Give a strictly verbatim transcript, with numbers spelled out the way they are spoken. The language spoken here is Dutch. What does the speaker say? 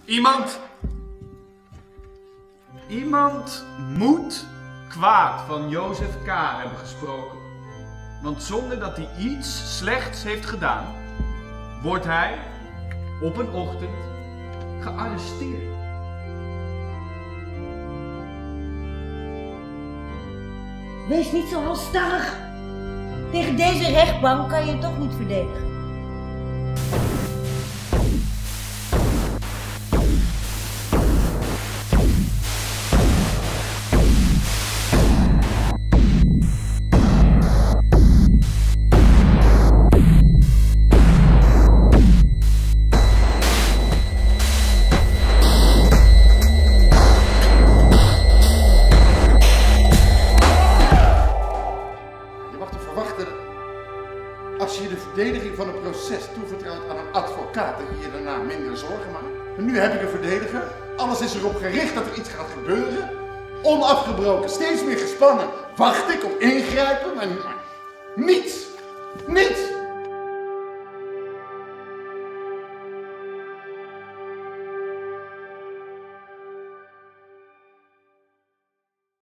Iemand... Iemand moet kwaad van Jozef K. hebben gesproken. Want zonder dat hij iets slechts heeft gedaan, wordt hij op een ochtend gearresteerd. Wees niet zo halstarrig. Tegen deze rechtbank kan je je toch niet verdedigen. Als je de verdediging van een proces toevertrouwt aan een advocaat, dat je je daarna minder zorgen maakt. Maar nu heb ik een verdediger. Alles is erop gericht dat er iets gaat gebeuren. Onafgebroken, steeds meer gespannen. Wacht ik op ingrijpen, maar niets. Niets.